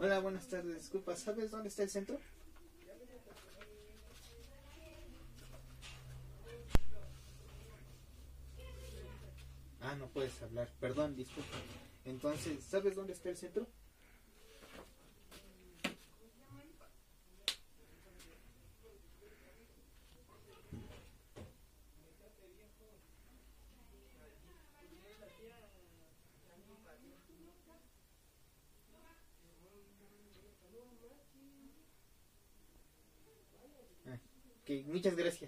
Hola, buenas tardes. Disculpa, ¿sabes dónde está el centro? Ah, no puedes hablar. Perdón, disculpa. Entonces, ¿sabes dónde está el centro? Ah, ok, muchas gracias.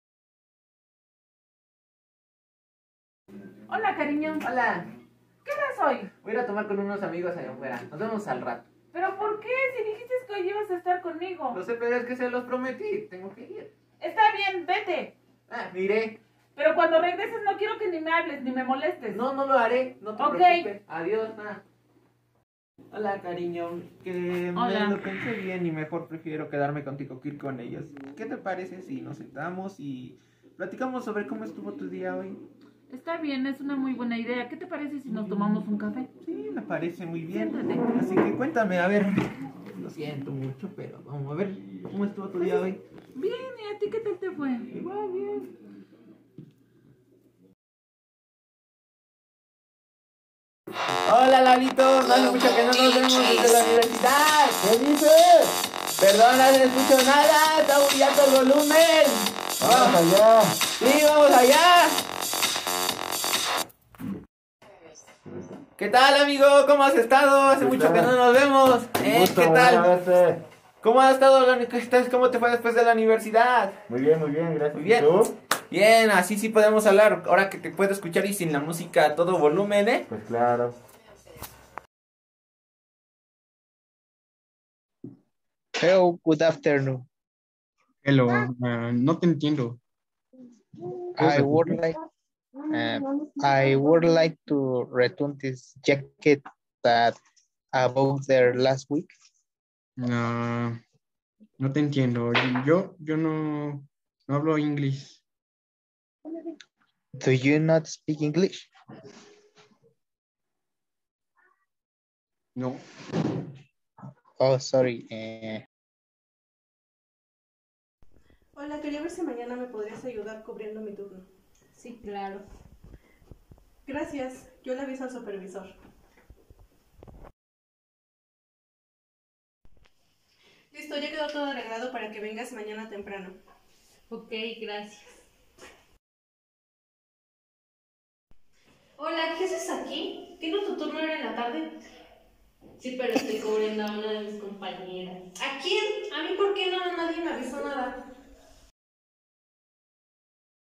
Hola, cariño. Hola, ¿Qué hora hoy? voy a ir a tomar con unos amigos allá afuera. Nos vemos al rato. ¿Pero por qué? Si dijiste que hoy ibas a estar conmigo. Lo sé, pero es que se los prometí. Tengo que ir. Está bien, vete. Miré. Pero cuando regreses no quiero que ni me hables ni me molestes. No, no lo haré. No te Ok. preocupes. Adiós, Hola, cariño. Que Hola. me lo pensé bien y mejor prefiero quedarme contigo que ir con ellos. ¿Qué te parece si nos sentamos y platicamos sobre cómo estuvo tu día hoy? Está bien, es una muy buena idea. ¿Qué te parece si nos tomamos un café? Sí, me parece muy bien. Siéntate. Así que cuéntame, a ver. Lo siento mucho, pero vamos a ver cómo estuvo tu día hoy. Bien, ¿y a ti qué tal te fue? Igual, bien. Hola, Lalito. No hace mucho que no nos vemos desde la universidad. ¿Qué dices? Perdona, no escucho nada. Está muy alto el volumen. Vamos allá. Sí, vamos allá. ¿Qué tal, amigo? ¿Cómo has estado? Hace mucho que no nos vemos. ¿Qué tal? ¿Cómo has estado? ¿Cómo te fue después de la universidad? Muy bien, gracias. Muy bien. ¿Y tú? Bien, así sí podemos hablar. Ahora que te puedo escuchar y sin la música a todo volumen, ¿eh? Pues claro. Hello, good afternoon. Hello, no te entiendo. I would like I would like to return this jacket that I bought there last week. No, no te entiendo. Yo no hablo inglés. Do you not speak English? No. Oh, sorry. Hola, quería ver si mañana me podrías ayudar cubriendo mi turno. Sí, claro. Gracias, yo le aviso al supervisor. Listo, ya quedó todo arreglado para que vengas mañana temprano. Ok, gracias. Hola, ¿qué haces aquí? ¿Qué no tu turno era en la tarde? Sí, pero estoy cubriendo a una de mis compañeras. ¿A quién? ¿A mí por qué no? Nadie me avisó nada.